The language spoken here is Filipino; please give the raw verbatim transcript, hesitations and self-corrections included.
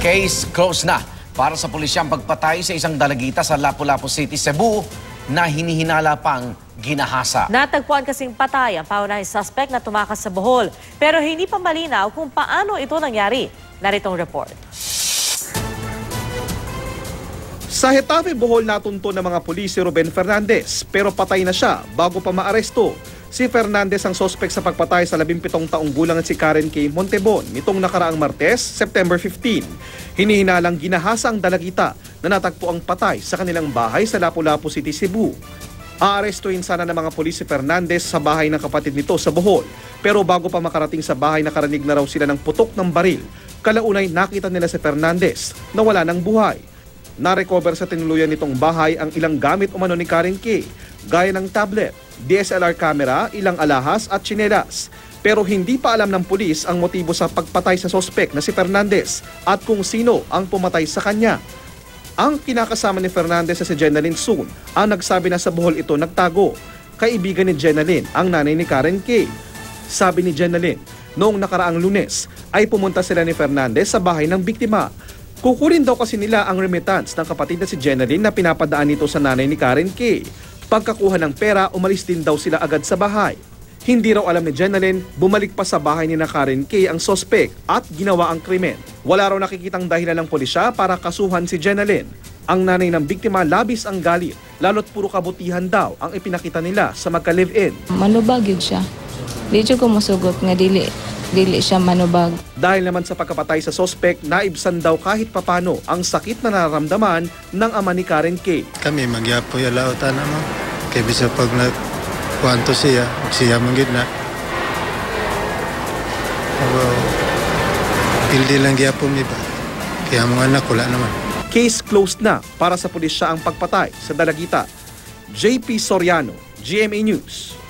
Case closed na para sa pulisyang pagpatay sa isang dalagita sa Lapu-Lapu City, Cebu na hinihinala pang ginahasa. Natagpuan kasing patay ang paunahing suspect na tumakas sa Bohol. Pero hindi pa malinaw kung paano ito nangyari. Narito ang report. Sa Hetafe, Bohol natunto ng mga pulis si Ruben Fernandez pero patay na siya bago pa maaresto. Si Fernandez ang sospek sa pagpatay sa labimpitong taong gulang at si Karen K. Montebon nitong nakaraang Martes, September fifteenth. Hinihinalang ginahasa ang dalagita na natagpo ang patay sa kanilang bahay sa Lapu-Lapu City, Cebu. Aarestuhin sana ng mga pulis si Fernandez sa bahay ng kapatid nito sa Bohol. Pero bago pa makarating sa bahay, nakarinig na raw sila ng putok ng baril. Kalaunay nakita nila si Fernandez na wala ng buhay. Na-recover sa tinuluyan nitong bahay ang ilang gamit umano ni Karen K, gaya ng tablet, D S L R camera, ilang alahas at tsinelas. Pero hindi pa alam ng pulis ang motibo sa pagpatay sa sospek na si Fernandez at kung sino ang pumatay sa kanya. Ang kinakasama ni Fernandez na si Jenaline Sun ang nagsabi na sa Bohol ito nagtago. Kaibigan ni Jenaline ang nanay ni Karen K. Sabi ni Jenaline, noong nakaraang Lunes ay pumunta sila ni Fernandez sa bahay ng biktima. Kukunin daw kasi nila ang remittance ng kapatid na si Jenaline na pinapadaan nito sa nanay ni Karen K. Pagkakuha ng pera, umalis din daw sila agad sa bahay. Hindi raw alam ni Jenaline, bumalik pa sa bahay ni na Karen K ang sospek at ginawa ang krimen. Wala raw nakikitang dahilan ng pulisya para kasuhan si Jenaline. Ang nanay ng biktima labis ang galit, lalo't puro kabutihan daw ang ipinakita nila sa magka-live-in. Manubag yun siya. Di siya kumusugot nga dili. Dili siya manubag. Dahil naman sa pagkapatay sa sospek, naibsan daw kahit papano ang sakit na nararamdaman ng ama ni Karen K. Kami magyapo yung lautan naman. Kaya bisa pag nagkuhanto siya, siya manggit na. Wow. Pildi lang gyapon mi ba? Kaya mga anak wala naman. Case closed na para sa pulisya ang pagpatay sa dalagita. J P Soriano, G M A News.